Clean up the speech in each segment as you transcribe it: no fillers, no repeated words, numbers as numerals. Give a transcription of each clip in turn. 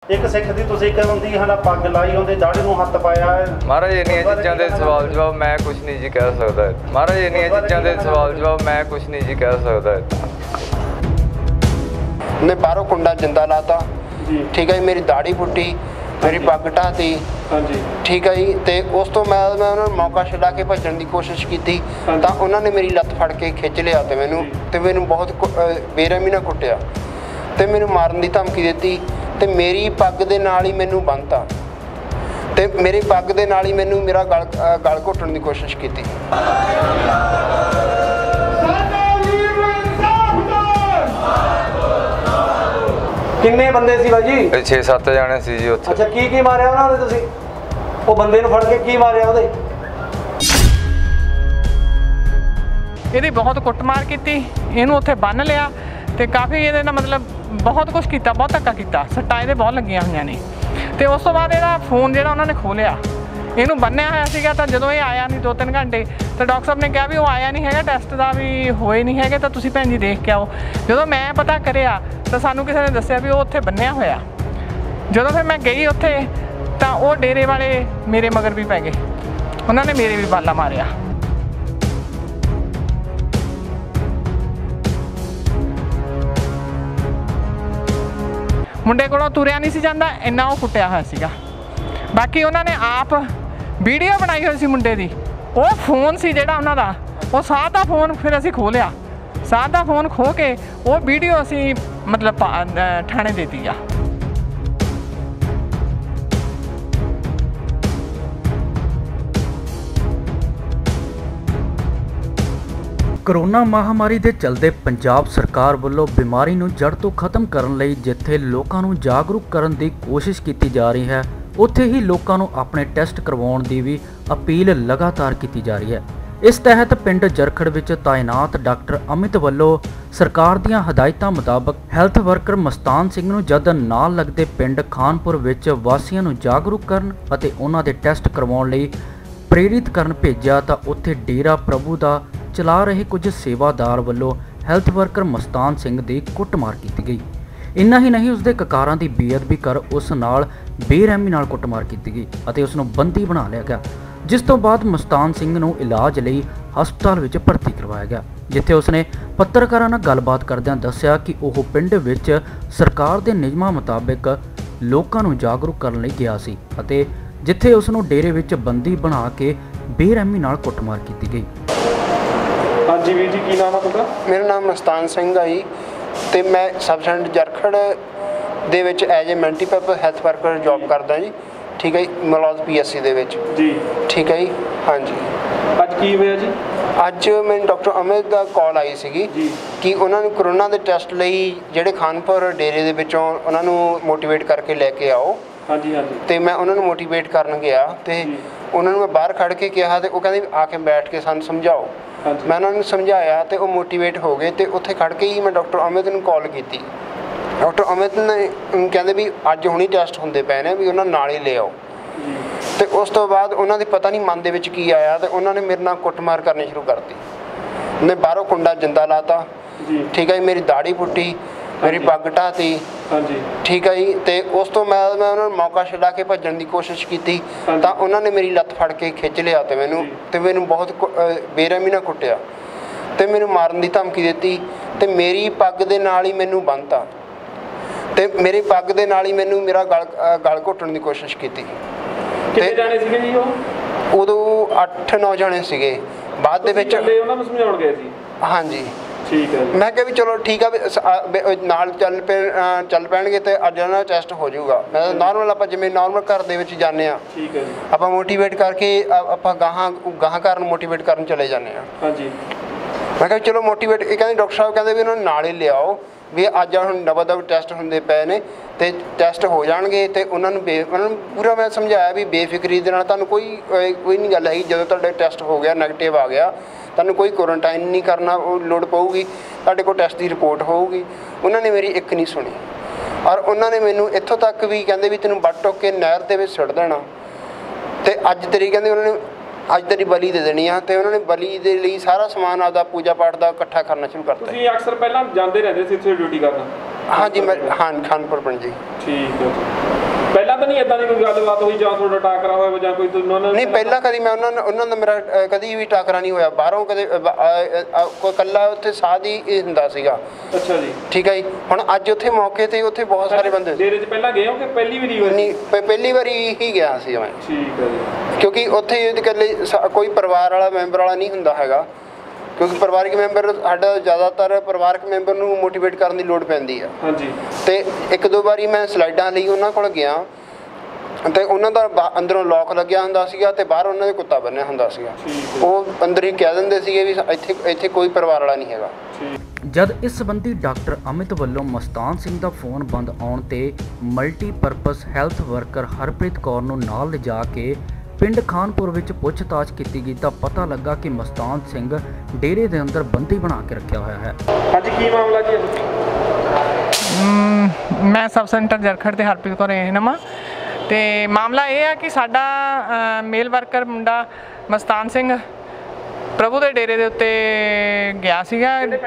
एक सिख दी तुसीं कहंदी हना पग लाई ओंदे दाढ़ी नूं हत्थ पाया है। महाराज इन्नियां चीज़ां दे सवाल जवाब मैं कुछ नहीं जी कह सकदा। महाराज इन्नियां चीज़ां दे सवाल जवाब मैं कुछ नहीं जी कह सकदा। ने बाहरों कुंडा जिंदा लाता, ठीक है जी। मेरी दाढ़ी पुट्टी, मेरी पग ढाती, ठीक है जी। तो उस तो मैं उन्होंने मौका छड़ा के भजन की कोशिश की, तो उन्होंने मेरी लत्त फड़ के खिंच लिया तो मैनू बहुत बेरहमी नाल कुटिया तो मैनू मारन की धमकी दी तो मेरी पग दे नाल ही मैनू बंनता तो मेरी पग दे नाल ही मैनू मेरा गल घुटन की कोशिश की। किन्ने बंदे सी भाजी? 6-7 जाने सी जी उत्थे। अच्छा की मारिया उन्हां ने? तुसीं ਉਹ ਬੰਦੇ ਨੂੰ ਫੜ ਕੇ ਕੀ ਮਾਰਿਆ ਉਹਦੇ? ਇਹਦੀ ਬਹੁਤ ਕੁੱਟਮਾਰ ਕੀਤੀ, ਇਹਨੂੰ ਉੱਥੇ ਬੰਨ ਲਿਆ ਤੇ ਕਾਫੀ ਇਹਦੇ ਨਾਲ ਮਤਲਬ ਬਹੁਤ ਕੁਝ ਕੀਤਾ, ਬਹੁਤ ਧੱਕਾ ਕੀਤਾ, ਸੱਟਾਂ ਇਹਦੇ ਬਹੁਤ ਲੱਗੀਆਂ ਹੋਈਆਂ ਨੇ। ਤੇ ਉਸ ਤੋਂ ਬਾਅਦ ਇਹਦਾ ਫੋਨ ਜਿਹੜਾ ਉਹਨਾਂ ਨੇ ਖੋਲਿਆ, ਇਹਨੂੰ ਬੰਨਿਆ ਹੋਇਆ ਸੀਗਾ। ਤਾਂ ਜਦੋਂ ਇਹ ਆਇਆ ਨਹੀਂ 2-3 ਘੰਟੇ ਤਾਂ ਡਾਕਟਰ ਸਾਹਿਬ ਨੇ ਕਿਹਾ ਵੀ ਉਹ ਆਇਆ ਨਹੀਂ ਹੈਗਾ, ਟੈਸਟ ਦਾ ਵੀ ਹੋਏ ਨਹੀਂ ਹੈਗੇ, ਤਾਂ ਤੁਸੀਂ ਭੈਣ ਜੀ ਦੇਖ ਕੇ ਆਓ। ਜਦੋਂ ਮੈਂ ਪਤਾ ਕਰਿਆ ਤਾਂ ਸਾਨੂੰ ਕਿਸੇ ਨੇ ਦੱਸਿਆ ਵੀ ਉਹ ਉੱਥੇ ਬੰਨਿਆ ਹੋਇਆ। ਜਦੋਂ ਫਿਰ ਮੈਂ ਗਈ ਉੱਥੇ ਤਾਂ ਉਹ ਡੇਰੇ ਵਾਲੇ ਮੇਰੇ ਮਗਰ ਵੀ ਪੈ ਗਏ, ਉਹਨਾਂ ਨੇ ਮੇਰੇ ਵੀ ਬਾਲਾ ਮਾਰਿਆ। ਮੁੰਡੇ ਕੋਲੋਂ ਤੁਰਿਆ ਨਹੀਂ ਸੀ ਜਾਂਦਾ, ਇੰਨਾ ਉਹ ਕੁੱਟਿਆ ਹੋਇਆ ਸੀਗਾ। ਬਾਕੀ ਉਹਨਾਂ ਨੇ ਆਪ ਵੀਡੀਓ ਬਣਾਈ ਹੋਈ ਸੀ ਮੁੰਡੇ ਦੀ। ਉਹ ਫੋਨ ਸੀ ਜਿਹੜਾ ਉਹਨਾਂ ਦਾ, ਉਹ ਸਾਧ ਦਾ ਫੋਨ ਫਿਰ ਅਸੀਂ ਖੋਹ ਲਿਆ। ਸਾਧ ਦਾ ਫੋਨ ਖੋਹ ਕੇ ਉਹ ਵੀਡੀਓ ਅਸੀਂ ਮਤਲਬ ਥਾਣੇ ਦੇ ਦਿੱਤੀ ਆ। ਕਰੋਨਾ ਮਹਾਮਾਰੀ ਦੇ ਚਲਦੇ ਪੰਜਾਬ ਸਰਕਾਰ ਵੱਲੋਂ ਬਿਮਾਰੀ ਨੂੰ ਜੜ ਤੋਂ ਖਤਮ ਕਰਨ ਲਈ ਜਿੱਥੇ ਲੋਕਾਂ ਨੂੰ ਜਾਗਰੂਕ ਕਰਨ ਦੀ ਕੋਸ਼ਿਸ਼ ਕੀਤੀ ਜਾ ਰਹੀ ਹੈ, ਉੱਥੇ ਹੀ ਲੋਕਾਂ ਨੂੰ ਆਪਣੇ ਟੈਸਟ ਕਰਵਾਉਣ ਦੀ ਵੀ ਅਪੀਲ ਲਗਾਤਾਰ ਕੀਤੀ ਜਾ ਰਹੀ ਹੈ। ਇਸ ਤਹਿਤ ਪਿੰਡ ਜਰਖੜ ਵਿੱਚ ਤਾਇਨਾਤ ਡਾਕਟਰ ਅਮਿਤ ਵੱਲੋਂ ਸਰਕਾਰ ਦੀਆਂ ਹਦਾਇਤਾਂ ਮੁਤਾਬਕ ਹੈਲਥ ਵਰਕਰ ਮਸਤਾਨ ਸਿੰਘ ਨੂੰ ਜਦ ਨਾਲ ਲੱਗਦੇ ਪਿੰਡ ਖਾਨਪੁਰ ਵਿੱਚ ਵਾਸੀਆਂ ਨੂੰ ਜਾਗਰੂਕ ਕਰਨ ਅਤੇ ਉਹਨਾਂ ਦੇ ਟੈਸਟ ਕਰਵਾਉਣ ਲਈ ਪ੍ਰੇਰਿਤ ਕਰਨ ਭੇਜਿਆ ਤਾਂ ਉੱਥੇ ਡੇਰਾ ਪ੍ਰਭੂ ਦਾ ਚਲਾ ਰਹੇ ਕੁਝ ਸੇਵਾਦਾਰ ਵੱਲੋਂ ਹੈਲਥ ਵਰਕਰ ਮਸਤਾਨ ਸਿੰਘ ਦੀ ਕੁੱਟਮਾਰ ਕੀਤੀ ਗਈ। ਇੰਨਾ ਹੀ ਨਹੀਂ, ਉਸਦੇ ਕਕਾਰਾਂ ਦੀ ਬੇਅਦਬੀ ਕਰ ਉਸ ਨਾਲ ਬੇਰਹਿਮੀ ਨਾਲ ਕੁੱਟਮਾਰ ਕੀਤੀ ਗਈ ਅਤੇ ਉਸ ਨੂੰ ਬੰਦੀ ਬਣਾ ਲਿਆ ਗਿਆ, ਜਿਸ ਤੋਂ ਬਾਅਦ ਮਸਤਾਨ ਸਿੰਘ ਨੂੰ ਇਲਾਜ ਲਈ ਹਸਪਤਾਲ ਵਿੱਚ ਭਰਤੀ ਕਰਵਾਇਆ ਗਿਆ, ਜਿੱਥੇ ਉਸਨੇ ਪੱਤਰਕਾਰਾਂ ਨਾਲ ਗੱਲਬਾਤ ਕਰਦਿਆਂ ਦੱਸਿਆ ਕਿ ਉਹ ਪਿੰਡ ਵਿੱਚ ਸਰਕਾਰ ਦੇ ਨਿਯਮਾਂ ਮੁਤਾਬਕ ਲੋਕਾਂ ਨੂੰ ਜਾਗਰੂਕ ਕਰਨ ਲਈ ਗਿਆ ਸੀ ਅਤੇ ਜਿੱਥੇ ਉਸ ਨੂੰ ਡੇਰੇ ਵਿੱਚ ਬੰਦੀ ਬਣਾ ਕੇ ਬੇਰਹਿਮੀ ਨਾਲ ਕੁੱਟਮਾਰ ਕੀਤੀ ਗਈ। हाँ जी वीर जी, की नाम है तुहाडा? मेरा नाम मस्तान सिंह है जी, तो मैं सब सेंटर जरखड़ दे विच as a multipurpose health worker job करदा जी, ठीक है जी। मलौद PSC दे विच जी, ठीक है जी। हाँ जी, अज की होया जी? अज मैंने डॉक्टर अमित का कॉल आई सी कि उन्होंने कोरोना के टैसट लई जिहड़े खानपुर डेरे दे विचों उन्हां नूं मोटिवेट करके लैके आओ। हाँ जी, हाँ जी। तो मैं उन्होंने मोटिवेट करन गया तो उन्होंने मैं बाहर खड़ के कहा तो वो कहते आके बैठ के सानूं समझाओ। मैं उन्होंने समझाया तो वो मोटिवेट हो गए तो उत्थे खड़ के ही मैं डॉक्टर अमित नूं कॉल की। डॉक्टर अमित ने कहते भी अज हुणी टैसट होंदे पे ने भी उन्होंने नाल ही ले आओ। तो उस तो बाद उन्होंने पता नहीं मन दे विच की आया तो उन्होंने मेरे नाल कुटमार करनी शुरू करती। उन्हें बाहरों कुंडा जिंदा लाता, ठीक है जी। मेरी दाढ़ी पुट्टी, मेरी पग ढाती, ठीक है जी। तो उस तो मैं उन्होंने मौका छड़ा के भजन की कोशिश की तो उन्होंने मेरी लत्त फड़ के खिंच लिया तो मैनू बहुत बेरहमी नाल कुटिया तो मैनू मारन की धमकी दी तो मेरी पग दे नाल ही मैनू बंनता तो मेरी पग दे नाल ही मैनू मेरा गल घुटन की कोशिश की। उदों 8-9 जने सीगे, बाद दे विच उन्हां नूं समझाउण गए सी। हाँ जी, ठीक है। मैं कहा भी चलो ठीक है नाल चल पैणगे तो अज ना टैसट हो जाऊगा। मैं नॉर्मल आप जिवें नॉर्मल घर दे विच जाने आ, ठीक है, आप मोटिवेट करके आप गाह घर मोटिवेट करन चले जाने आ। हाँ जी, मैं कहा चलो मोटिवेट, कहते डॉक्टर साहब कहते भी उन्होंने नाल ही ले आओ भी अज हम दबा टैसट होंदे पे ने तो टैसट हो जाएंगे तो उन्होंने पूरा मैं समझाया भी बेफिक्री दे नाल तुहानूं कोई नहीं गल है। जो तुहाडा टैसट हो गया नैगेटिव आ गया तुहानूं कोई क्वारंटाइन नहीं करना लोड़ पऊगी, तुहाडे कोल टैसट की रिपोर्ट होगी। उन्होंने मेरी एक नहीं सुनी और उन्होंने मैनू इत्थों तक भी कहते भी तैनूं बट टुक के नहर दे विच सुट देना तो अज तेरी कहते उन्होंने अज तेरी बली दे देनी आ तो उन्होंने बली दे लई सारा समान आपदा पूजा पाठ का इकट्ठा करना शुरू करता। तुसीं अक्सर पहलां जांदे रहंदे सी इत्थे ड्यूटी करन? हाँ जी, मैं हाँ खानपुर पिंड जी। ठीक है। ਪਹਿਲਾਂ ਤਾਂ ਨਹੀਂ ਇਦਾਂ ਦੀ ਕੋਈ ਗੱਲਬਾਤ ਹੋਈ ਜਾਂ ਤੁਹਾਡਾ ਟਾਕਰਾ ਹੋਇਆ ਜਾਂ ਕੋਈ ਨਹੀਂ ਪਹਿਲਾਂ ਕਦੀ ਮੈਂ ਉਹਨਾਂ ਦਾ ਮੇਰਾ ਕਦੀ ਵੀ ਟਾਕਰਾ ਨਹੀਂ ਹੋਇਆ ਬਾਹਰੋਂ ਕਦੇ ਕੋਈ ਇਕੱਲਾ ਉੱਥੇ ਸਾਧ ਹੀ ਹੁੰਦਾ ਸੀਗਾ। ਅੱਛਾ ਜੀ ਠੀਕ ਹੈ ਜੀ। ਹੁਣ ਅੱਜ ਉੱਥੇ ਮੌਕੇ ਤੇ ਉੱਥੇ ਬਹੁਤ ਸਾਰੇ ਬੰਦੇ ਡੇਰੇ 'ਚ ਪਹਿਲਾਂ ਗਏ ਹੋ ਕਿ ਪਹਿਲੀ ਵਾਰੀ ਹੋਈ? ਨਹੀਂ ਪਹਿਲੀ ਵਾਰੀ ਹੀ ਗਿਆ ਸੀ ਮੈਂ। ਠੀਕ ਹੈ ਜੀ। ਕਿਉਂਕਿ ਉੱਥੇ ਇਕੱਲੇ ਕੋਈ ਪਰਿਵਾਰ ਵਾਲਾ ਮੈਂਬਰ ਵਾਲਾ ਨਹੀਂ ਹੁੰਦਾ ਹੈਗਾ, ਕਿਉਂਕਿ ਪਰਿਵਾਰਿਕ ਮੈਂਬਰ ਸਾਡਾ ਜ਼ਿਆਦਾਤਰ ਪਰਿਵਾਰਕ ਮੈਂਬਰ ਨੂੰ ਮੋਟੀਵੇਟ ਕਰਨ ਦੀ ਲੋੜ ਪੈਂਦੀ ਆ। ਹਾਂਜੀ। ਤੇ ਇੱਕ ਦੋ ਵਾਰੀ ਮੈਂ ਸਲਾਈਡਾਂ ਲਈ ਉਹਨਾਂ ਕੋਲ ਗਿਆ ਤੇ ਉਹਨਾਂ ਦਾ ਅੰਦਰੋਂ ਲੋਕ ਲੱਗਿਆ ਹੁੰਦਾ ਸੀਗਾ ਤੇ ਬਾਹਰ ਉਹਨਾਂ ਦੇ ਕੁੱਤਾ ਬੰਨਿਆ ਹੁੰਦਾ ਸੀਗਾ। ਉਹ ਅੰਦਰ ਹੀ ਕਹਿ ਦਿੰਦੇ ਸੀਗੇ ਵੀ ਇੱਥੇ ਕੋਈ ਪਰਿਵਾਰ ਵਾਲਾ ਨਹੀਂ ਹੈਗਾ। ਜਦ ਇਸ ਸੰਬੰਧੀ ਡਾਕਟਰ ਅਮਿਤ ਵੱਲੋਂ ਮਸਤਾਨ ਸਿੰਘ ਦਾ ਫੋਨ ਬੰਦ ਆਉਣ ਤੇ multipurpose health worker Harpreet Kaur ਨੂੰ ਨਾਲ ਲਿਜਾ ਕੇ ਪਿੰਡ ਖਾਨਪੁਰ ਵਿੱਚ ਪੁੱਛਤਾਛ ਕੀਤੀ ਗਈ ਤਾਂ ਪਤਾ ਲੱਗਾ ਕਿ ਮਸਤਾਨ ਸਿੰਘ ਡੇਰੇ ਦੇ ਅੰਦਰ ਬੰਦੀ ਬਣਾ ਕੇ ਰੱਖਿਆ ਹੋਇਆ ਹੈ। ਅੱਜ ਕੀ ਮਾਮਲਾ ਜੀ? ਮੈਂ ਸਬ ਸੈਂਟਰ ਜਰਖੜ ਤੇ ਹਰਪ੍ਰੀਤ ਕੌਰ ਨਵਾਂ ਤੇ ਮਾਮਲਾ ਇਹ ਆ ਕਿ ਸਾਡਾ ਮੇਲ ਵਰਕਰ ਮੁੰਡਾ ਮਸਤਾਨ ਸਿੰਘ ਪ੍ਰਭੂ ਦੇ ਡੇਰੇ ਦੇ ਉੱਤੇ ਗਿਆ ਸੀਗਾ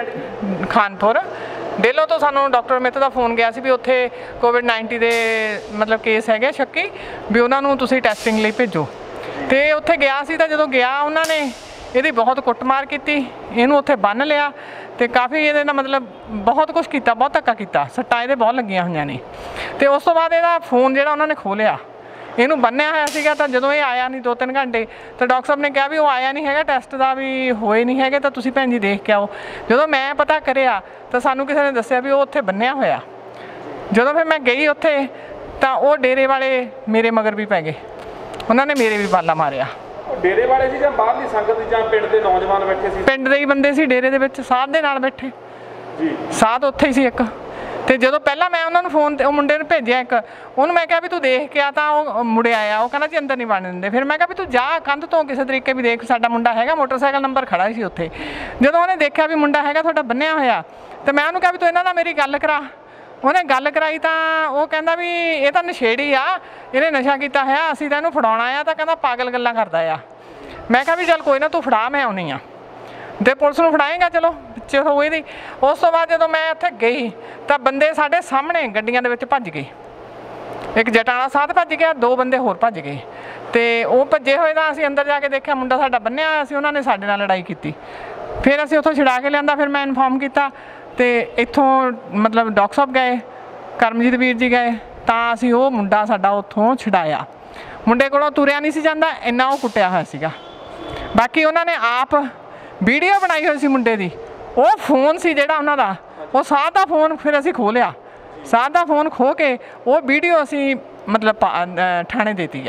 ਖਾਨਪੁਰ ਡੇਲੋਂ ਤੋਂ। ਸਾਨੂੰ ਡਾਕਟਰ ਅਮਿਤ ਦਾ ਫੋਨ ਗਿਆ ਸੀ ਵੀ ਉੱਥੇ ਕੋਵਿਡ-19 ਦੇ ਮਤਲਬ ਕੇਸ ਹੈਗੇ ਸ਼ੱਕੀ, ਵੀ ਉਹਨਾਂ ਨੂੰ ਤੁਸੀਂ ਟੈਸਟਿੰਗ ਲਈ ਭੇਜੋ। ਤੇ ਉੱਥੇ ਗਿਆ ਸੀ ਤਾਂ ਜਦੋਂ ਗਿਆ ਉਹਨਾਂ ਨੇ ਇਹਦੀ ਬਹੁਤ ਕੁੱਟਮਾਰ ਕੀਤੀ, ਇਹਨੂੰ ਉੱਥੇ ਬੰਨ੍ਹ ਲਿਆ ਤੇ ਕਾਫੀ ਇਹਦੇ ਨਾਲ ਮਤਲਬ ਬਹੁਤ ਕੁਛ ਕੀਤਾ, ਬਹੁਤ ਧੱਕਾ ਕੀਤਾ, ਸੱਟਾਂ ਇਹਦੇ ਬਹੁਤ ਲੱਗੀਆਂ ਹੋਈਆਂ ਨੇ। ਤੇ ਉਸ ਤੋਂ ਬਾਅਦ ਇਹਦਾ ਫੋਨ ਜਿਹੜਾ ਉਹਨਾਂ ਨੇ ਖੋਲ੍ਹਿਆ, ਇਹਨੂੰ ਬੰਨਿਆ ਹੋਇਆ ਸੀਗਾ। ਤਾਂ ਜਦੋਂ ਇਹ ਆਇਆ ਨਹੀਂ 2-3 ਘੰਟੇ ਤਾਂ ਡਾਕਟਰ ਸਾਹਿਬ ਨੇ ਕਿਹਾ ਵੀ ਉਹ ਆਇਆ ਨਹੀਂ ਹੈਗਾ, ਟੈਸਟ ਦਾ ਵੀ ਹੋਏ ਨਹੀਂ ਹੈਗੇ, ਤਾਂ ਤੁਸੀਂ ਭੈਣ ਜੀ ਦੇਖ ਕੇ ਆਓ। ਜਦੋਂ ਮੈਂ ਪਤਾ ਕਰਿਆ ਤਾਂ ਸਾਨੂੰ ਕਿਸੇ ਨੇ ਦੱਸਿਆ ਵੀ ਉਹ ਉੱਥੇ ਬੰਨਿਆ ਹੋਇਆ। ਜਦੋਂ ਫਿਰ ਮੈਂ ਗਈ ਉੱਥੇ ਤਾਂ ਉਹ ਡੇਰੇ ਵਾਲੇ ਮੇਰੇ ਮਗਰ ਵੀ ਪੈ ਗਏ, ਉਹਨਾਂ ਨੇ ਮੇਰੇ ਵੀ ਬਾਲਾ ਮਾਰਿਆ। ਡੇਰੇ ਵਾਲੇ ਸੀ ਜਾਂ ਬਾਹਰਲੀ ਸੰਗਤ ਜਾਂ ਪਿੰਡ ਦੇ ਨੌਜਵਾਨ ਬੈਠੇ ਸੀ? ਪਿੰਡ ਦੇ ਹੀ ਬੰਦੇ ਸੀ ਡੇਰੇ ਦੇ ਵਿੱਚ, ਸਾਧ ਦੇ ਨਾਲ ਬੈਠੇ ਜੀ। ਸਾਧ ਉੱਥੇ ਹੀ ਸੀ ਇੱਕ। ਤੇ ਜਦੋਂ ਪਹਿਲਾਂ ਮੈਂ ਉਹਨਾਂ ਨੂੰ ਫੋਨ ਤੇ ਉਹ ਮੁੰਡੇ ਨੂੰ ਭੇਜਿਆ ਇੱਕ, ਉਹਨੂੰ ਮੈਂ ਕਿਹਾ ਵੀ ਤੂੰ ਦੇਖ ਕੇ ਆ, ਤਾਂ ਉਹ ਮੁੜਿਆ ਆਇਆ। ਉਹ ਕਹਿੰਦਾ ਜੀ ਅੰਦਰ ਨਹੀਂ ਵੜਨ ਦਿੰਦੇ। ਫਿਰ ਮੈਂ ਕਿਹਾ ਵੀ ਤੂੰ ਜਾ ਕੰਧ ਤੋਂ ਕਿਸੇ ਤਰੀਕੇ ਵੀ ਦੇਖ, ਸਾਡਾ ਮੁੰਡਾ ਹੈਗਾ, ਮੋਟਰਸਾਈਕਲ ਨੰਬਰ ਖੜਾ ਸੀ ਉੱਥੇ। ਜਦੋਂ ਉਹਨੇ ਦੇਖਿਆ ਵੀ ਮੁੰਡਾ ਹੈਗਾ ਤੁਹਾਡਾ ਬੰਨਿਆ ਹੋਇਆ, ਤੇ ਮੈਂ ਉਹਨੂੰ ਕਿਹਾ ਵੀ ਤੂੰ ਇਹਨਾਂ ਨਾਲ ਮੇਰੀ ਗੱਲ ਕਰਾ। ਉਹਨੇ ਗੱਲ ਕਰਾਈ ਤਾਂ ਉਹ ਕਹਿੰਦਾ ਵੀ ਇਹ ਤਾਂ ਨਸ਼ੇੜੀ ਆ, ਇਹਨੇ ਨਸ਼ਾ ਕੀਤਾ ਹੋਇਆ, ਅਸੀਂ ਤਾਂ ਇਹਨੂੰ ਫੜਾਉਣਾ ਆ। ਤਾਂ ਕਹਿੰਦਾ ਪਾਗਲ ਗੱਲਾਂ ਕਰਦਾ ਆ। ਮੈਂ ਕਿਹਾ ਵੀ ਚੱਲ ਕੋਈ ਨਾ ਤੂੰ ਫੜਾ, ਮੈਂ ਆਉਣੀ ਆ ਤੇ ਪੁਲਿਸ ਨੂੰ ਫੜਾਏਗਾ, ਚਲੋ ਪਿੱਛੇ ਹੋ ਇਹਦੀ। ਉਸ ਤੋਂ ਬਾਅਦ ਜਦੋਂ ਮੈਂ ਉੱਥੇ ਗਈ ਤਾਂ ਬੰਦੇ ਸਾਡੇ ਸਾਹਮਣੇ ਗੱਡੀਆਂ ਦੇ ਵਿੱਚ ਭੱਜ ਗਏ। ਇੱਕ ਜਟਾਣਾ ਸਾਧ ਭੱਜ ਗਿਆ, 2 ਬੰਦੇ ਹੋਰ ਭੱਜ ਗਏ। ਤੇ ਉਹ ਭੱਜੇ ਹੋਏ ਤਾਂ ਅਸੀਂ ਅੰਦਰ ਜਾ ਕੇ ਦੇਖਿਆ ਮੁੰਡਾ ਸਾਡਾ ਬੰਨਿਆ ਹੋਇਆ ਸੀ। ਉਹਨਾਂ ਨੇ ਸਾਡੇ ਨਾਲ ਲੜਾਈ ਕੀਤੀ। ਫਿਰ ਅਸੀਂ ਉੱਥੋਂ ਛੁਡਾ ਕੇ ਲਿਆਂਦਾ। ਫਿਰ ਮੈਂ ਇਨਫੋਰਮ ਕੀਤਾ ਤੇ ਇੱਥੋਂ ਮਤਲਬ ਡਾਕਟਰ ਸਾਹਿਬ ਗਏ, ਕਰਮਜੀਤ ਵੀਰ ਜੀ ਗਏ, ਤਾਂ ਅਸੀਂ ਉਹ ਮੁੰਡਾ ਸਾਡਾ ਉੱਥੋਂ ਛੁਡਾਇਆ। ਮੁੰਡੇ ਕੋਲੋਂ ਤੁਰਿਆ ਨਹੀਂ ਸੀ ਜਾਂਦਾ, ਇੰਨਾ ਉਹ ਕੁੱਟਿਆ ਹੋਇਆ ਸੀਗਾ। ਬਾਕੀ ਉਹਨਾਂ ਨੇ ਆਪ ਵੀਡੀਓ ਬਣਾਈ ਹੋਈ ਸੀ ਮੁੰਡੇ ਦੀ। ਉਹ ਫੋਨ ਸੀ ਜਿਹੜਾ ਉਹਨਾਂ ਦਾ, ਉਹ ਸਾਧ ਦਾ ਫੋਨ ਫਿਰ ਅਸੀਂ ਖੋਹ ਲਿਆ। ਸਾਧ ਦਾ ਫੋਨ ਖੋਹ ਕੇ ਉਹ ਵੀਡੀਓ ਅਸੀਂ ਮਤਲਬ ਥਾਣੇ ਦੇਤੀ ਆ।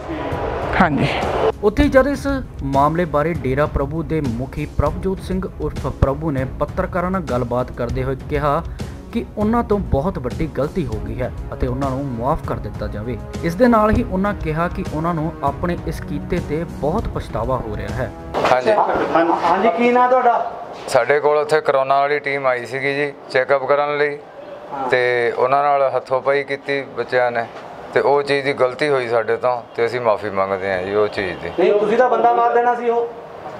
ਹਾਂਜੀ। ਉੱਥੇ ਜਦ ਇਸ ਮਾਮਲੇ ਬਾਰੇ ਡੇਰਾ ਪ੍ਰਭੂ ਦੇ ਮੁਖੀ ਪ੍ਰਭਜੋਤ ਸਿੰਘ ਉਰਫ ਪ੍ਰਭੂ ਨੇ ਪੱਤਰਕਾਰਾਂ ਨਾਲ ਗੱਲਬਾਤ ਕਰਦੇ ਹੋਏ ਕਿਹਾ ਕਿ ਉਹਨਾਂ ਤੋਂ ਬਹੁਤ ਵੱਡੀ ਗਲਤੀ ਹੋ ਗਈ ਹੈ ਅਤੇ ਉਹਨਾਂ ਨੂੰ ਮੁਆਫ ਕਰ ਦਿੱਤਾ ਜਾਵੇ। ਇਸ ਦੇ ਨਾਲ ਹੀ ਉਹਨਾਂ ਕਿਹਾ ਕਿ ਉਹਨਾਂ ਨੂੰ ਆਪਣੇ ਇਸ ਕੀਤੇ ਤੇ ਬਹੁਤ ਪਛਤਾਵਾ ਹੋ ਰਿਹਾ ਹੈ। ਹਾਂਜੀ, ਕੀ ਨਾਂ ਤੁਹਾਡਾ? ਸਾਡੇ ਕੋਲ ਉੱਥੇ ਕਰੋਨਾ ਵਾਲੀ ਟੀਮ ਆਈ ਸੀਗੀ ਜੀ ਚੈੱਕਅਪ ਕਰਨ ਲਈ, ਤੇ ਉਹਨਾਂ ਨਾਲ ਹੱਥੋਂ ਪਾਈ ਕੀਤੀ ਬੱਚਿਆਂ ਨੇ, ਤੇ ਉਹ ਚੀਜ਼ ਦੀ ਗਲਤੀ ਹੋਈ ਸਾਡੇ ਤੋਂ ਤੇ ਅਸੀਂ ਮਾਫੀ ਮੰਗਦੇ ਹਾਂ ਜੀ ਉਹ ਚੀਜ਼ ਦੀ। ਨਹੀਂ, ਤੁਸੀਂ ਤਾਂ ਬੰਦਾ ਮਾਰ ਦੇਣਾ ਸੀ ਉਹ।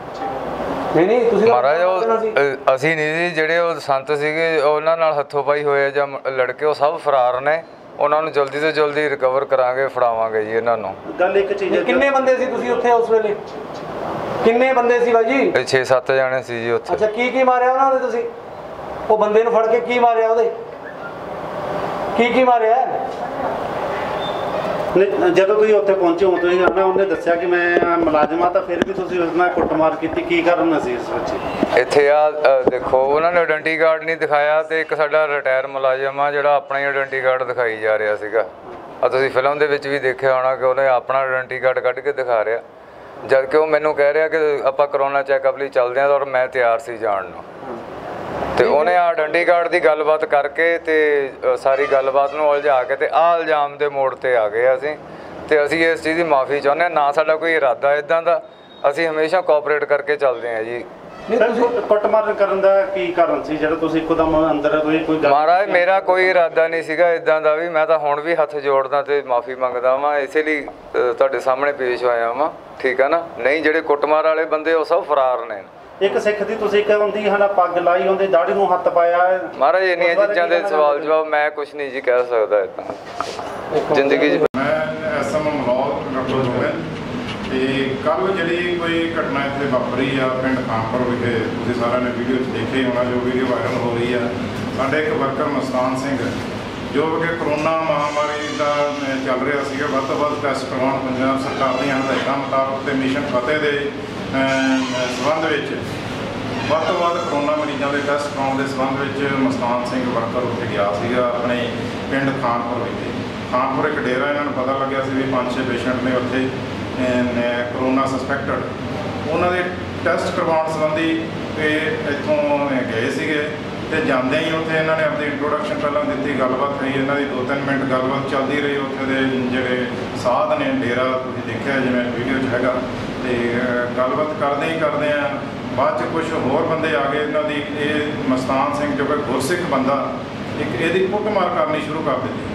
ਨਹੀਂ ਤੁਸੀਂ ਮਹਾਰਾਜ ਉਹ ਅਸੀਂ ਨਹੀਂ ਜੀ, ਜਿਹੜੇ ਉਹ ਸੰਤ ਸੀਗੇ ਉਹਨਾਂ ਨਾਲ ਹੱਥੋਂ ਪਾਈ ਹੋਏ ਜਾਂ ਲੜਕੇ, ਉਹ ਸਭ ਫਰਾਰ ਨੇ। ਉਹਨਾਂ ਨੂੰ ਜਲਦੀ ਤੋਂ ਜਲਦੀ ਰਿਕਵਰ ਕਰਾਂਗੇ, ਫੜਾਵਾਂਗੇ ਜੀ ਇਹਨਾਂ ਨੂੰ। ਗੱਲ ਇੱਕ ਚੀਜ਼ ਹੈ, ਕਿੰਨੇ ਬੰਦੇ ਸੀ ਤੁਸੀਂ ਉੱਥੇ ਉਸ ਵੇਲੇ? ਕਿੰਨੇ ਬੰਦੇ ਸੀ ਬਾਈ ਜੀ? 6-7 ਜਾਣੇ ਸੀ ਜੀ ਉੱਥੇ। ਅੱਛਾ, ਕੀ ਮਾਰਿਆ ਉਹਨਾਂ ਨੇ? ਤੁਸੀਂ ਉਹ ਬੰਦੇ ਨੂੰ ਫੜ ਕੇ ਕੀ ਮਾਰਿਆ? ਉਹਦੇ ਕੀ ਮਾਰਿਆ? ਜਦੋਂ ਤੁਸੀਂ ਉੱਥੇ ਪਹੁੰਚੇ ਹੋ ਤੁਸੀਂ ਉਹਨੇ ਦੱਸਿਆ ਕਿ ਮੈਂ ਮੁਲਾਜ਼ਮ ਆ, ਤਾਂ ਫਿਰ ਵੀ ਤੁਸੀਂ ਉਸ ਨਾਲ ਕੁੱਟਮਾਰ ਕੀਤੀ, ਕੀ ਕਾਰਨ ਸੀ ਇਸ ਵਿੱਚ? ਇੱਥੇ ਆ ਦੇਖੋ, ਉਹਨਾਂ ਨੇ ਆਇਡੈਂਟੀ ਕਾਰਡ ਨਹੀਂ ਦਿਖਾਇਆ, ਤੇ ਇੱਕ ਸਾਡਾ ਰਿਟਾਇਰ ਮੁਲਾਜ਼ਮ ਆ ਜਿਹੜਾ ਆਪਣਾ ਹੀ ਆਇਡੈਂਟੀ ਕਾਰਡ ਦਿਖਾਈ ਜਾ ਰਿਹਾ ਸੀਗਾ। ਆ ਤੁਸੀਂ ਫਿਲਮ ਦੇ ਵਿੱਚ ਵੀ ਦੇਖਿਆ ਹੋਣਾ ਕਿ ਉਹਨੇ ਆਪਣਾ ਆਇਡੈਂਟੀ ਕਾਰਡ ਕੱਢ ਕੇ ਦਿਖਾ ਰਿਹਾ, ਜਦ ਕਿ ਉਹ ਮੈਨੂੰ ਕਹਿ ਰਿਹਾ ਕਿ ਆਪਾਂ ਕਰੋਨਾ ਚੈੱਕਅਪ ਲਈ ਚੱਲਦੇ ਹਾਂ, ਔਰ ਮੈਂ ਤਿਆਰ ਸੀ ਜਾਣ ਨੂੰ। ਤੇ ਉਹਨੇ ਆਇਡੈਂਟੀ ਕਾਰਡ ਦੀ ਗੱਲਬਾਤ ਕਰਕੇ ਤੇ ਸਾਰੀ ਗੱਲਬਾਤ ਨੂੰ ਉਲਝਾ ਕੇ ਤੇ ਆਹ ਇਲਜ਼ਾਮ ਦੇ ਮੋੜ ਤੇ ਆ ਗਏ ਅਸੀਂ। ਤੇ ਅਸੀਂ ਇਸ ਚੀਜ਼ ਦੀ ਮਾਫੀ ਚਾਹੁੰਦੇ ਹਾਂ। ਨਾ ਸਾਡਾ ਕੋਈ ਇਰਾਦਾ ਇੱਦਾਂ ਦਾ, ਅਸੀਂ ਹਮੇਸ਼ਾ ਕੋਆਪਰੇਟ ਕਰਕੇ ਚੱਲਦੇ ਹਾਂ ਜੀ। ਕੁੱਟਮਾਰ ਕਰਨ ਦਾ ਕੀ ਕਾਰਨ ਸੀ ਜਿਹੜਾ ਤੁਸੀਂ ਇੱਕਦਮ ਅੰਦਰ ਕੋਈ ਮਹਾਰਾਜ ਮੇਰਾ ਕੋਈ ਇਰਾਦਾ ਨਹੀਂ ਸੀਗਾ ਇੱਦਾਂ ਦਾ ਵੀ। ਮੈਂ ਤਾਂ ਹੁਣ ਵੀ ਹੱਥ ਜੋੜਦਾ ਤੇ ਮਾਫੀ ਮੰਗਦਾ ਵਾਂ, ਇਸੇ ਲਈ ਤੁਹਾਡੇ ਸਾਹਮਣੇ ਪੇਸ਼ ਹੋਇਆ ਵਾਂ, ਠੀਕ ਆ ਨਾ। ਨਹੀਂ, ਜਿਹੜੇ ਕੁੱਟਮਾਰ ਵਾਲੇ ਬੰਦੇ ਉਹ ਸਭ ਫਰਾਰ ਨੇ। ਇੱਕ ਸਿੱਖ ਦੀ ਤੁਸੀਂ ਕਹਿੰਦੀ ਹਨਾ ਪੱਗ ਲਾਈ, ਉਹਦੇ ਦਾੜੀ ਨੂੰ ਹੱਥ ਪਾਇਆ। ਮਹਾਰਾਜ ਇੰਨੀਆਂ ਚੀਜ਼ਾਂ ਦੇ ਸਵਾਲ ਜਵਾਬ ਮੈਂ ਕੁਝ ਨਹੀਂ ਜੀ ਕਹਿ ਸਕਦਾ ਇੱਦਾਂ। ਜ਼ਿੰਦਗੀ 'ਚ ਮੈਂ ਐਸਐਮ ਮਲੌਦ ਡਾਕਟਰ ਉਦੈ ਤੇ ਕੱਲ ਜਿਹੜੀ ਕੋਈ ਘਟਨਾ ਇੱਥੇ ਵਾਪਰੀ ਆ ਪਿੰਡ ਖਾਨਪੁਰ ਵਿਖੇ, ਤੁਸੀਂ ਸਾਰਿਆਂ ਨੇ ਵੀਡੀਓ 'ਚ ਦੇਖਿਆ ਹੀ ਹੋਣਾ, ਜੋ ਵੀਡੀਓ ਵਾਇਰਲ ਹੋ ਰਹੀ ਆ। ਸਾਡੇ ਇੱਕ ਵਰਕਰ ਮਸਤਾਨ ਸਿੰਘ ਜੋ ਕਿ ਕਰੋਨਾ ਮਹਾਮਾਰੀ ਦਾ ਚੱਲ ਰਿਹਾ ਸੀਗਾ, ਵੱਧ ਤੋਂ ਵੱਧ ਟੈਸਟ ਕਰਵਾਉਣ ਪੰਜਾਬ ਸਰਕਾਰ ਦੀਆਂ ਹਦਾਇਤਾਂ ਮੁਤਾਬਕ ਤੇ ਮਿਸ਼ਨ ਫਤਿਹ ਦੇ ਸੰਬੰਧ ਵਿੱਚ ਵੱਧ ਤੋਂ ਵੱਧ ਕਰੋਨਾ ਮਰੀਜ਼ਾਂ ਦੇ ਟੈਸਟ ਕਰਾਉਣ ਦੇ ਸੰਬੰਧ ਵਿੱਚ ਮਸਤਾਨ ਸਿੰਘ ਵਰਕਰ ਉੱਥੇ ਗਿਆ ਸੀਗਾ ਆਪਣੇ ਪਿੰਡ ਖਾਨਪੁਰ ਵਿਖੇ। ਖਾਨਪੁਰ ਇੱਕ ਡੇਰਾ, ਇਹਨਾਂ ਨੂੰ ਪਤਾ ਲੱਗਿਆ ਸੀ ਵੀ 5-6 ਪੇਸ਼ੈਂਟ ਨੇ ਉੱਥੇ ਕਰੋਨਾ ਸਸਪੈਕਟਡ, ਉਹਨਾਂ ਦੇ ਟੈਸਟ ਕਰਵਾਉਣ ਸੰਬੰਧੀ ਇਹ ਇੱਥੋਂ ਗਏ ਸੀਗੇ ਤੇ ਜਾਂਦੇ ਹੀ ਉੱਥੇ ਇਹਨਾਂ ਨੇ ਆਪਣੀ ਇੰਟਰੋਡਕਸ਼ਨ ਪਹਿਲਾਂ ਦਿੱਤੀ, ਗੱਲਬਾਤ ਹੋਈ ਇਹਨਾਂ ਦੀ 2-3 ਮਿੰਟ ਗੱਲਬਾਤ ਚੱਲਦੀ ਰਹੀ। ਉੱਥੇ ਦੇ ਜਿਹੜੇ ਸਾਧ ਨੇ, ਡੇਰਾ ਤੁਸੀਂ ਦੇਖਿਆ ਜਿਵੇਂ ਵੀਡੀਓ 'ਚ ਹੈਗਾ, ਤੇ ਗੱਲਬਾਤ ਕਰਦੇ ਆ ਬਾਅਦ 'ਚ ਕੁਝ ਹੋਰ ਬੰਦੇ ਆ ਗਏ ਇਹਨਾਂ ਦੀ। ਇਹ ਮਸਤਾਨ ਸਿੰਘ ਜੋ ਕਿ ਗੁਰਸਿੱਖ ਬੰਦਾ, ਇੱਕ ਇਹਦੀ ਕੁੱਟਮਾਰ ਕਰਨੀ ਸ਼ੁਰੂ ਕਰ ਦਿੱਤੀ।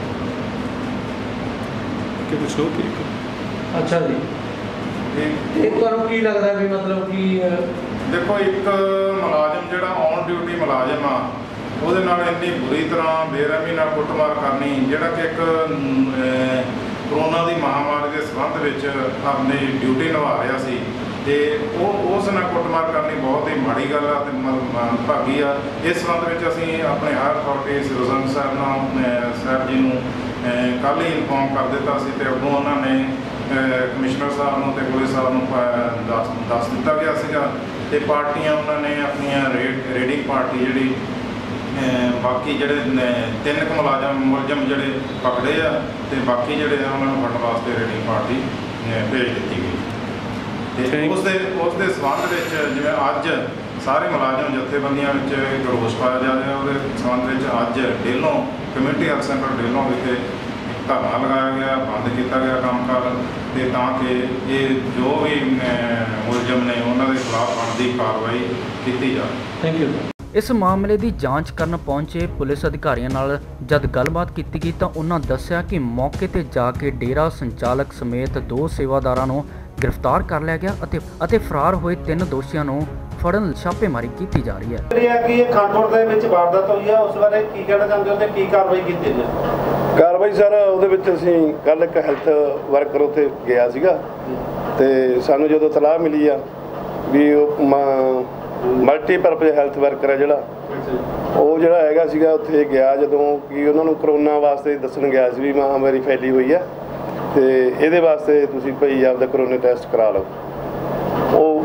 ਅੱਛਾ ਜੀ, ਇਹ ਤੁਹਾਨੂੰ ਕੀ ਲੱਗਦਾ ਵੀ ਮਤਲਬ ਕਿ ਦੇਖੋ, ਇੱਕ ਮੁਲਾਜ਼ਮ ਜਿਹੜਾ ਔਨ ਡਿਊਟੀ ਮੁਲਾਜ਼ਮ ਆ, ਉਹਦੇ ਨਾਲ ਇੰਨੀ ਬੁਰੀ ਤਰ੍ਹਾਂ ਬੇਰਹਿਮੀ ਨਾਲ ਕੁੱਟਮਾਰ ਕਰਨੀ, ਜਿਹੜਾ ਕਿ ਇੱਕ ਕਰੋਨਾ ਦੀ ਮਹਾਮਾਰੀ ਦੇ ਸੰਬੰਧ ਵਿੱਚ ਆਪਣੀ ਡਿਊਟੀ ਨਿਭਾ ਰਿਹਾ ਸੀ, ਤੇ ਉਸ ਨਾਲ ਕੁੱਟਮਾਰ ਕਰਨੀ ਬਹੁਤ ਹੀ ਮਾੜੀ ਗੱਲ ਆ ਤੇ ਭਾਗੀ ਆ। ਇਸ ਸੰਬੰਧ ਵਿੱਚ ਅਸੀਂ ਆਪਣੇ ਹਾਇਰ ਅਥਾਰਟੀ ਸਿਰੋਜ਼ਨ ਸਾਹਿਬ ਜੀ ਨੂੰ ਕੱਲ੍ਹ ਹੀ ਇਨਫੋਰਮ ਕਰ ਦਿੱਤਾ ਸੀ, ਤੇ ਅੱਗੋਂ ਉਹਨਾਂ ਨੇ ਕਮਿਸ਼ਨਰ ਸਾਹਿਬ ਨੂੰ ਤੇ ਪੁਲਿਸ ਸਾਹਿਬ ਨੂੰ ਦੱਸ ਦਿੱਤਾ ਗਿਆ ਸੀਗਾ, ਤੇ ਪਾਰਟੀਆਂ ਉਹਨਾਂ ਨੇ ਆਪਣੀਆਂ ਰੇਡਿੰਗ ਪਾਰਟੀ ਜਿਹੜੀ ਬਾਕੀ ਜਿਹੜੇ 3 ਮੁਲਜ਼ਮ ਜਿਹੜੇ ਪਕੜੇ ਆ, ਤੇ ਬਾਕੀ ਜਿਹੜੇ ਆ ਉਹਨਾਂ ਨੂੰ ਫੜਨ ਵਾਸਤੇ ਰੇਡਿੰਗ ਪਾਰਟੀ ਭੇਜ ਦਿੱਤੀ ਗਈ। ਤੇ ਉਸ ਦੇ ਸੰਬੰਧ ਵਿੱਚ ਜਿਵੇਂ ਅੱਜ ਸਾਰੇ ਮੁਲਾਜ਼ਮ ਜਥੇਬੰਦੀਆਂ ਵਿੱਚ ਰੋਸ ਪਾਇਆ ਜਾ ਰਿਹਾ, ਉਹਦੇ ਸੰਬੰਧ ਵਿੱਚ ਅੱਜ Dehlon community health centre Dehlon ਵਿਖੇ ਧਰਨਾ ਲਗਾਇਆ ਗਿਆ, ਬੰਦ ਕੀਤਾ ਗਿਆ ਕੰਮਕਾਰ, ਤੇ ਤਾਂ ਕਿ ਇਹ ਜੋ ਵੀ ਮੁਲਜ਼ਮ ਨੇ ਉਹਨਾਂ ਦੇ ਖਿਲਾਫ ਬਣਦੀ ਕਾਰਵਾਈ ਕੀਤੀ ਜਾਵੇ। Thank you. ਇਸ ਮਾਮਲੇ ਦੀ ਜਾਂਚ ਕਰਨ ਪਹੁੰਚੇ ਪੁਲਿਸ ਅਧਿਕਾਰੀਆਂ ਨਾਲ ਜਦ ਗੱਲਬਾਤ ਕੀਤੀ ਗਈ ਤਾਂ ਉਹਨਾਂ ਦੱਸਿਆ ਕਿ ਮੌਕੇ ਤੇ ਜਾ ਕੇ ਡੇਰਾ ਸੰਚਾਲਕ ਸਮੇਤ 2 ਸੇਵਾਦਾਰਾਂ ਨੂੰ ਗ੍ਰਿਫਤਾਰ ਕਰ ਲਿਆ ਗਿਆ ਅਤੇ ਫਰਾਰ ਹੋਏ 3 ਦੋਸ਼ੀਆਂ ਨੂੰ ਫੜਨ ਛਾਪੇਮਾਰੀ ਕੀਤੀ ਜਾ ਰਹੀ ਹੈ। ਕਿ ਇਹ ਖਾਨਪੁਰ ਦੇ ਵਿੱਚ ਵਾਰਦਾਤ ਹੋਈ ਆ, ਉਸ ਬਾਰੇ ਕੀ ਕਹਿਣਾ ਚਾਹੁੰਦੇ ਹੋ ਤੇ ਕੀ ਕਾਰਵਾਈ ਕੀਤੀ ਜੀ? ਕਾਰਵਾਈ ਸਰ, ਉਹਦੇ ਵਿੱਚ ਅਸੀਂ ਕੱਲ੍ਹ ਇੱਕ ਹੈਲਥ ਵਰਕਰ ਉੱਥੇ ਗਿਆ ਸੀਗਾ, ਤੇ ਸਾਨੂੰ ਜਦੋਂ ਤਲਾਹ ਮਿਲੀ ਆ ਵੀ ਉਹ ਮਲਟੀਪਰਪਜ਼ ਹੈਲਥ ਵਰਕਰ ਹੈ ਜਿਹੜਾ, ਉਹ ਜਿਹੜਾ ਹੈਗਾ ਸੀਗਾ ਉੱਥੇ ਗਿਆ, ਜਦੋਂ ਕਿ ਉਹਨਾਂ ਨੂੰ ਕਰੋਨਾ ਵਾਸਤੇ ਦੱਸਣ ਗਿਆ ਸੀ ਵੀ ਮਹਾਮਾਰੀ ਫੈਲੀ ਹੋਈ ਆ ਤੇ ਇਹਦੇ ਵਾਸਤੇ ਤੁਸੀਂ ਭਾਈ ਆਪਦਾ ਕਰੋਨਾ ਟੈਸਟ ਕਰਾ ਲਓ। ਉਹ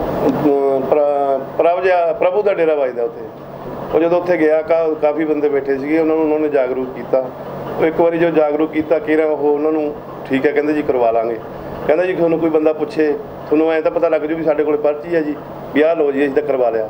ਪ੍ਰਭੂ ਦਾ ਡੇਰਾ ਵੱਜਦਾ ਉੱਥੇ। ਉਹ ਜਦੋਂ ਉੱਥੇ ਗਿਆ ਕਾਫੀ ਬੰਦੇ ਬੈਠੇ ਸੀਗੇ, ਉਹਨਾਂ ਨੇ ਜਾਗਰੂਕ ਕੀਤਾ। ਉਹ ਇੱਕ ਵਾਰੀ ਜੋ ਜਾਗਰੂਕ ਕੀਤਾ ਕਿਹੜਾ ਉਹ ਉਹਨਾਂ ਨੂੰ ਠੀਕ ਹੈ, ਕਹਿੰਦੇ ਜੀ ਕਰਵਾ ਲਾਂਗੇ। ਕਹਿੰਦਾ ਜੀ ਤੁਹਾਨੂੰ ਕੋਈ ਬੰਦਾ ਪੁੱਛੇ ਤੁਹਾਨੂੰ ਐਂ ਤਾਂ ਪਤਾ ਲੱਗ ਜੂ ਵੀ ਸਾਡੇ ਕੋਲ ਪਰਚੀ ਹੈ ਜੀ, ਵੀ ਆਹ ਲਓ ਜੀ ਅਸੀਂ ਤਾਂ ਕਰਵਾ ਲਿਆ।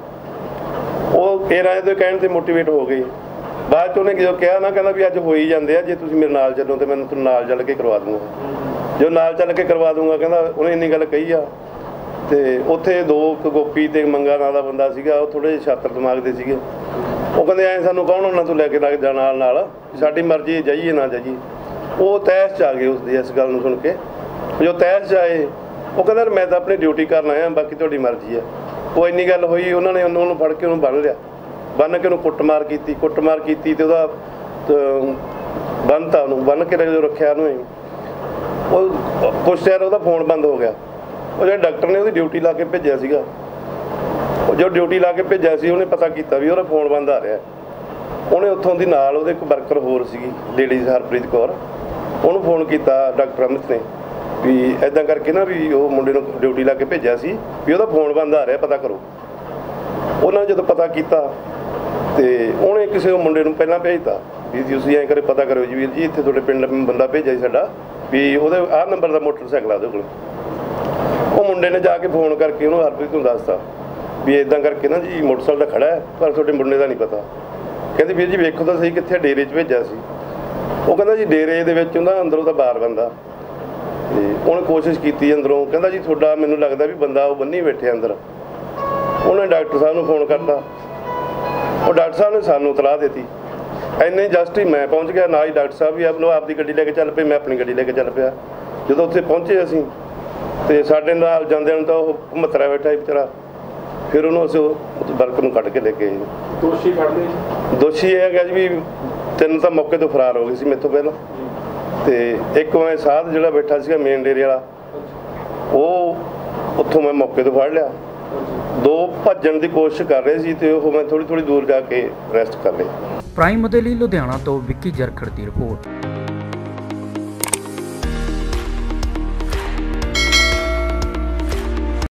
ਉਹ ਕਿਹੜਾ ਦੇ ਕਹਿਣ 'ਤੇ ਮੋਟੀਵੇਟ ਹੋ ਗਏ। ਬਾਅਦ 'ਚ ਉਹਨੇ ਜਦੋਂ ਕਿਹਾ ਨਾ, ਕਹਿੰਦਾ ਵੀ ਅੱਜ ਹੋ ਹੀ ਜਾਂਦੇ ਆ, ਜੇ ਤੁਸੀਂ ਮੇਰੇ ਨਾਲ ਚੱਲੋ ਤਾਂ ਮੈਨੂੰ ਤੁਹਾਨੂੰ ਨਾਲ ਚੱਲ ਕੇ ਕਰਵਾ ਦੂੰਗਾ, ਜੋ ਨਾਲ ਚੱਲ ਕੇ ਕਰਵਾ ਦੂੰਗਾ। ਕਹਿੰਦਾ ਉਹਨੇ ਇੰਨੀ ਗੱਲ ਕਹੀ ਆ। ਤੇ ਉੱਥੇ 2 ਗੋਪੀ ਤੇ ਮੰਗਾ ਨਾਂ ਦਾ ਬੰਦਾ ਸੀਗਾ, ਉਹ ਥੋੜ੍ਹੇ ਜਿਹੇ ਛਾਤਰ ਦਿਮਾਗ ਦੇ ਸੀਗੇ। ਉਹ ਕਹਿੰਦੇ ਐਂ ਸਾਨੂੰ ਕੌਣ ਉਹਨਾਂ ਤੋਂ ਲੈ ਕੇ ਲੱਗ ਜਾਣਾ ਨਾਲ ਸਾਡੀ ਮਰਜ਼ੀ ਜਾਈਏ ਨਾ ਜਾਈਏ। ਉਹ ਤਹਿਸ 'ਚ ਆ ਗਏ ਉਸਦੀ ਇਸ ਗੱਲ ਨੂੰ ਸੁਣ ਕੇ। ਜੋ ਤਹਿਸ 'ਚ ਆਏ, ਉਹ ਕਹਿੰਦਾ ਮੈਂ ਤਾਂ ਆਪਣੀ ਡਿਊਟੀ ਕਰਨ ਆਇਆ, ਬਾਕੀ ਤੁਹਾਡੀ ਮਰਜ਼ੀ ਹੈ। ਉਹ ਇੰਨੀ ਗੱਲ ਹੋਈ, ਉਹਨਾਂ ਨੇ ਉਹਨੂੰ ਫੜ ਕੇ ਉਹਨੂੰ ਬੰਨ੍ਹ ਲਿਆ, ਬੰਨ੍ਹ ਕੇ ਉਹਨੂੰ ਕੁੱਟਮਾਰ ਕੀਤੀ ਤੇ ਉਹਦਾ ਬੰਨ੍ਹਤਾ, ਉਹਨੂੰ ਬੰਨ੍ਹ ਕੇ ਜਦੋਂ ਰੱਖਿਆ ਉਹਨੂੰ, ਉਹ ਕੁਛ ਚਿਰ ਉਹਦਾ ਫੋਨ ਬੰਦ ਹੋ ਗਿਆ। ਉਹ ਜਿਹੜੇ ਡਾਕਟਰ ਨੇ ਉਹਦੀ ਡਿਊਟੀ ਲਾ ਕੇ ਭੇਜਿਆ ਸੀਗਾ, ਉਹ ਜੋ ਡਿਊਟੀ ਲਾ ਕੇ ਭੇਜਿਆ ਸੀ ਉਹਨੇ ਪਤਾ ਕੀਤਾ ਵੀ ਉਹਦਾ ਫੋਨ ਬੰਦ ਆ ਰਿਹਾ। ਉਹਨੇ ਉੱਥੋਂ ਦੀ ਨਾਲ ਉਹਦੇ ਇੱਕ ਵਰਕਰ ਹੋਰ ਸੀਗੀ ਲੇਡੀਜ਼ ਹਰਪ੍ਰੀਤ ਕੌਰ, ਉਹਨੂੰ ਫੋਨ ਕੀਤਾ ਡਾਕਟਰ ਅਮਿਤ ਨੇ ਵੀ ਇੱਦਾਂ ਕਰਕੇ ਨਾ ਵੀ ਉਹ ਮੁੰਡੇ ਨੂੰ ਡਿਊਟੀ ਲਾ ਕੇ ਭੇਜਿਆ ਸੀ ਵੀ ਉਹਦਾ ਫੋਨ ਬੰਦ ਆ ਰਿਹਾ, ਪਤਾ ਕਰੋ। ਉਹਨਾਂ ਨੇ ਜਦੋਂ ਪਤਾ ਕੀਤਾ ਤੇ ਉਹਨੇ ਕਿਸੇ ਮੁੰਡੇ ਨੂੰ ਪਹਿਲਾਂ ਭੇਜਤਾ ਵੀ ਤੁਸੀਂ ਐਂ ਕਰੇ ਪਤਾ ਕਰੋ ਜੀ ਵੀਰ ਜੀ, ਇੱਥੇ ਤੁਹਾਡੇ ਪਿੰਡ ਬੰਦਾ ਭੇਜਿਆ ਸੀ ਸਾਡਾ, ਵੀ ਉਹਦੇ ਆਹ ਨੰਬਰ ਦਾ ਮੋਟਰਸਾਈਕਲ ਆ ਉਹਦੇ ਕੋਲ। ਉਹ ਮੁੰਡੇ ਨੇ ਜਾ ਕੇ ਫੋਨ ਕਰਕੇ ਉਹਨੂੰ ਹਰਪ੍ਰੀਤ ਨੂੰ ਦੱਸਤਾ ਵੀ ਇੱਦਾਂ ਕਰਕੇ ਨਾ ਜੀ ਮੋਟਰਸਾਈਕਲ ਤਾਂ ਖੜਾ ਹੈ, ਪਰ ਤੁਹਾਡੇ ਮੁੰਡੇ ਦਾ ਨਹੀਂ ਪਤਾ। ਕਹਿੰਦੇ ਵੀਰ ਜੀ ਵੇਖੋ ਤਾਂ ਸਹੀ ਕਿੱਥੇ ਡੇਰੇ 'ਚ ਭੇਜਿਆ ਸੀ। ਉਹ ਕਹਿੰਦਾ ਜੀ ਡੇਰੇ ਦੇ ਵਿੱਚ ਹੁੰਦਾ, ਅੰਦਰੋਂ ਤਾਂ ਬਾਹਰ ਬੰਦਾ। ਤੇ ਉਹਨੇ ਕੋਸ਼ਿਸ਼ ਕੀਤੀ ਅੰਦਰੋਂ, ਕਹਿੰਦਾ ਜੀ ਤੁਹਾਡਾ ਮੈਨੂੰ ਲੱਗਦਾ ਵੀ ਬੰਦਾ ਉਹ ਬੰਨੀ ਬੈਠੇ ਅੰਦਰ। ਉਹਨੇ ਡਾਕਟਰ ਸਾਹਿਬ ਨੂੰ ਫੋਨ ਕਰਤਾ, ਉਹ ਡਾਕਟਰ ਸਾਹਿਬ ਨੇ ਸਾਨੂੰ ਇਤਲਾਹ ਦਿੱਤੀ। ਇੰਨੇ ਜਸਟ ਹੀ ਮੈਂ ਪਹੁੰਚ ਗਿਆ, ਨਾਲ ਹੀ ਡਾਕਟਰ ਸਾਹਿਬ ਵੀ ਆਪਦੀ ਗੱਡੀ ਲੈ ਕੇ ਚੱਲ ਪਏ, ਮੈਂ ਆਪਣੀ ਗੱਡੀ ਲੈ ਕੇ ਚੱਲ ਪਿਆ। ਜਦੋਂ ਉੱਥੇ ਪਹੁੰਚੇ ਅਸੀਂ ਤੇ ਸਾਡੇ ਨਾਲ ਜਾਂਦਿਆਂ ਨੂੰ ਤਾਂ ਉਹ ਮੱਤਰਾ ਬੈਠਾ ਸੀ ਵਿਚਾਰਾ। ਫਿਰ ਉਹਨੂੰ ਅਸੀਂ ਵਰਕਰ ਨੂੰ ਕੱਢ ਕੇ ਲੈ ਕੇ ਦੋਸ਼ੀ ਫੜ ਲਏ? ਦੋਸ਼ੀ ਇਹ ਹੈਗਾ ਜੀ ਵੀ 3 ਤਾਂ ਮੌਕੇ ਤੋਂ ਫਰਾਰ ਹੋ ਗਏ ਸੀ ਮੇਰੇ ਤੋਂ ਪਹਿਲਾਂ, ਤੇ ਇੱਕ ਮੈਂ ਸਾਧ ਜਿਹੜਾ ਬੈਠਾ ਸੀਗਾ ਮੇਨ ਡੇਰੇ ਵਾਲਾ, ਉਹ ਉੱਥੋਂ ਮੈਂ ਮੌਕੇ ਤੋਂ ਫੜ ਲਿਆ। ਦੋ ਭੱਜਣ ਦੀ ਕੋਸ਼ਿਸ਼ ਕਰ ਰਹੇ ਸੀ ਤੇ ਉਹ ਮੈਂ ਥੋੜੀ ਦੂਰ ਜਾ ਕੇ ਅਰੈਸਟ ਕਰ ਲਏ। ਪ੍ਰਾਈਮ ਦੇ ਲਈ ਲੁਧਿਆਣਾ ਤੋਂ ਵਿੱਕੀ ਜਰਖੜ ਦੀ ਰਿਪੋਰਟ।